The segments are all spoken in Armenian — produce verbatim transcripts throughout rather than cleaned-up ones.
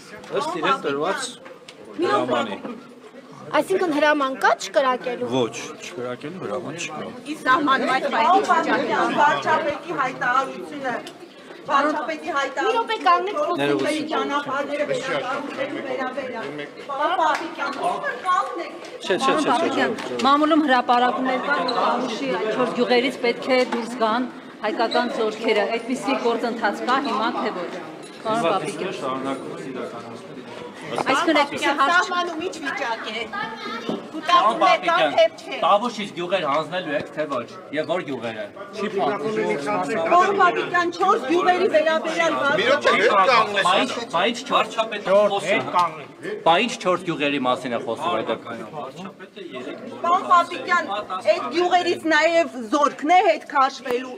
Ըստ իրեն տրված հրամանի։ Այսինքն հրաման կա չկրակելու։ Ոչ, չկրակելու հրաման չկա։ Իսկ սահմանում այդ վայրի վիճակը վարչապետի հայտարարությունը վարչապետի հայտարարությունը Մի րոպե կանգնեք խոսքերի ճանապարհները վերականգնելու վերաբերյալ պարոն Պապիկյան կանգնեք Չէ, չէ, չէ, չէ։ Մամուլում հրապարակումներ կան ու Տավուշի չորս գյուղերից պետք է դուրս գան հայկական զորքերը։ Այդպիսի գործընթաց կա հիմա թե ոչ։ Պարոն Պապիկյան։ Շարունակում իրականացնել։ Այսինքն այդպիսի հարց սահմանում ինչ վիճակ է Պարոն Պապիկյան, Տավուշից գյուղեր հանձնելու եք, թե ոչ, եւ որ գյուղերը։ Չի փոխվում։ Պարոն Պապիկյան չորս գյուղերի վերաբերյալ Բայց վարչապետը խոսում։ Բայց չորս գյուղերի մասին է խոսում այդ դեպքում։ Պարոն Պապիկյան, այդ գյուղերից նաև զորքն է հետ քաշվելու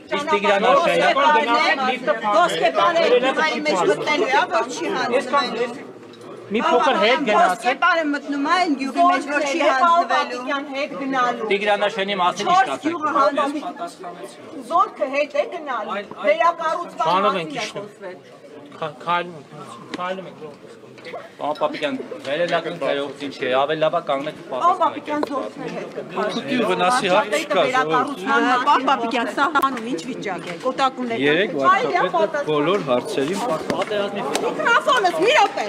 ճանապարհը գյուղերի մեջ մտնելու է, որ չի հանձնվելու։ Մի փոքր հետ գնացեք։ Ոսկեպարը մտնում է այն գյուղի մեջ, որ չի հանձնվելու։ հետ գնալու։ Տիգրանաշենի մասին ինչ կասեք։ Զորքը հետ է գնալու։ Վերակառուցման Բանով ենք մասին է իշտում։ խոսվել։ Քայլում ենք, քայլում ենք։ Պարոն Պապիկյան, վերելակն քայլողից ինչ է, ավելի լավ է կանգնեք ու Պարոն պատասխանեք։ Պապիկյան զորքն է հետ Թուտի վնասի հարց չկա, վերակառուցման Պարոն Պապիկյան սահմանում ինչ վիճակ է։ Կոտակումներ։ Երեք վարչապետը բոլոր հարցերին Պատերազմի Միքրոֆոնս մի րոպե։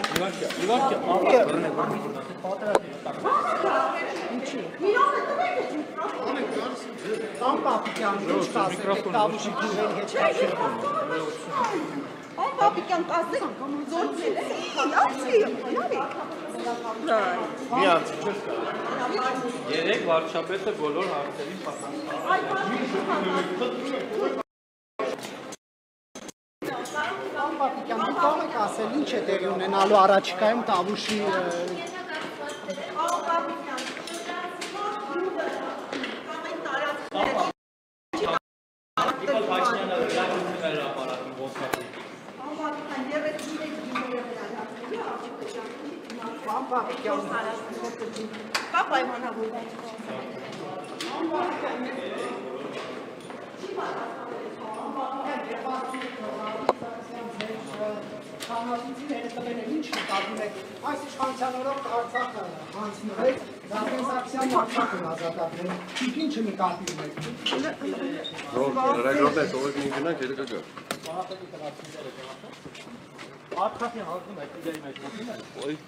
Պարոն Պապիկյան, ինչ կասեք Տավուշի գյուղերի հետ կապ։ Պարոն Պապիկյան, կասեք զորքերը։ Լավի, լավի։ երեք վարչապետը բոլոր հարցերին Պարոն Պապիկյան, դուք կարող եք ասել ինչ է տեղի ունենալու առաջիկայում Տավուշի Պարոն Պապիկյան, Կա պայմանավորված։ Հանրապետությունները տվել են ինչ նկատում եք այս իշխանության օրոք Արցախը հանձնվել, Դավթեն Սարգսյանն Արցախն ազատագրել, դուք ինչը նկատում եք։ Լրագրողներ, թողեք մի գնանք, երեք գա։ Արցախի հանձնում եք իդեի մեջ մոտին է։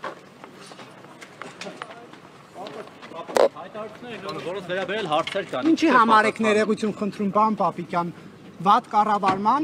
որոնց վերաբերել հարցեր կան։ Ինչի համար եք ներողություն խնդրում, պարոն Պապիկյան, վատ կառավարման